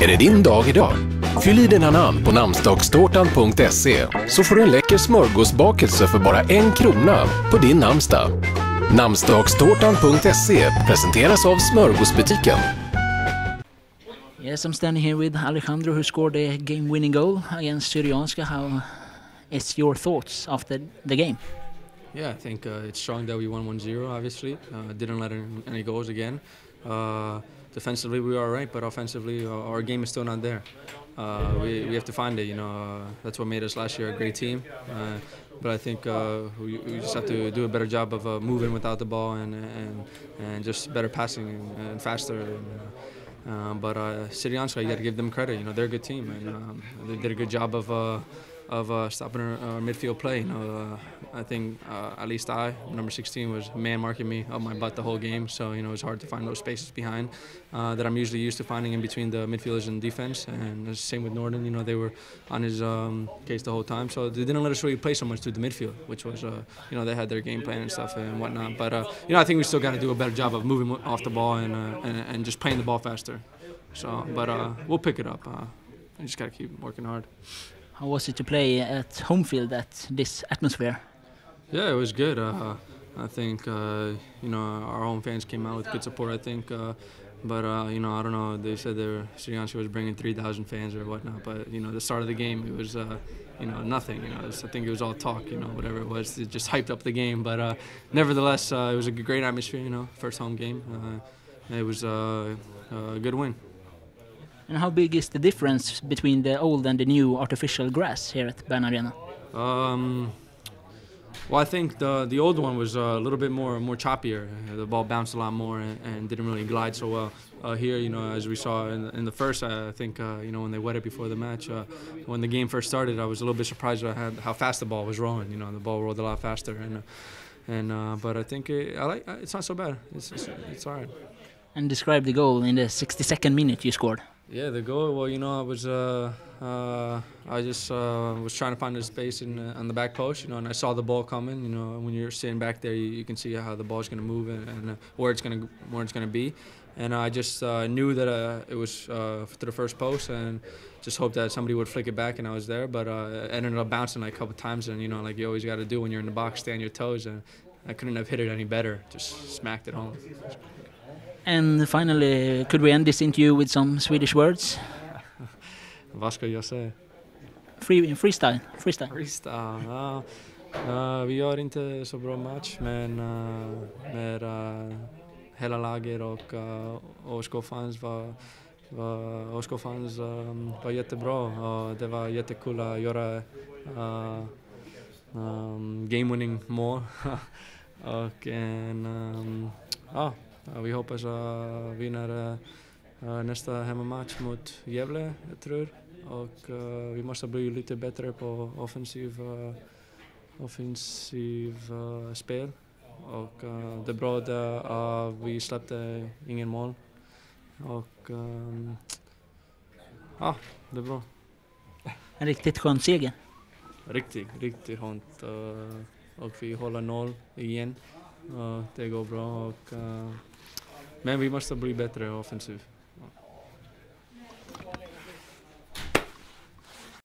Är det din dag idag? Fyll i dina namn på namnsdagstårtan.se så får du en läcker smörgåsbakelse för bara 1 krona på din namnsdag. Namnsdagstårtan.se presenteras av Smörgåsbutiken. Yes, I'm standing here with Alejandro, who scored a game-winning goal against Syrianska. How is your thoughts after the game? Yeah, I think it's strong that we won 1-0, obviously. Didn't let in any goals again. Defensively, we were all right, but offensively, our game is still not there. We have to find it, that's what made us last year a great team. But I think we just have to do a better job of moving without the ball and just better passing and faster. But Syrianska, you got to give them credit. They're a good team, and they did a good job of stopping our midfield play. I think at least number 16, was man marking me up my butt the whole game. So it was hard to find those spaces behind that I'm usually used to finding in between the midfielders and defense. And the same with Norden. They were on his case the whole time. So they didn't let us really play so much through the midfield, which was they had their game plan and stuff and whatnot. But I think we still got to do a better job of moving off the ball and just playing the ball faster. So, but we'll pick it up. I just got to keep working hard. How was it to play at home field at this atmosphere? Yeah, it was good. I think our home fans came out with good support. I think, but I don't know. They said Syrianska was bringing 3,000 fans or whatnot. But the start of the game, it was nothing. I think it was all talk. Whatever it was, it just hyped up the game. But nevertheless, it was a great atmosphere. First home game. It was a good win. And how big is the difference between the old and the new artificial grass here at Bern Arena? Well, I think the old one was a little bit more choppier. The ball bounced a lot more and didn't really glide so well. Here, as we saw in the first, I think, when they wet it before the match, when the game first started, I was a little bit surprised at how fast the ball was rolling. The ball rolled a lot faster, but I think it's not so bad. It's all right. And describe the goal in the 62nd minute you scored. Yeah, the goal. Well, I just was trying to find a space on the back post, and I saw the ball coming. When you're sitting back there, you can see how the ball's going to move and where it's going to be. And I just knew that it was to the first post, and just hoped that somebody would flick it back, and I was there. But it ended up bouncing like a couple times, and like you always got to do when you're in the box, stay on your toes. And I couldn't have hit it any better. Just smacked it home. And finally, could we end this interview with some Swedish words? Vad ska jag säga? Freestyle. Vi gör inte så bra match, men med hela laget och Åskåfans var jättebra. Och det var jättekul att göra game-winning mål. Och vi hoppas vinna nästa hemmamatch mot Gävle, jag tror. Och vi måste bli lite bättre på offensiv spel. Och det är bra att vi släppte ingen mål. Och det är bra. En riktigt skön seger. Riktigt skönt. Och vi håller 0 igen. Det går bra. Men vi måste bli bättre offensivt.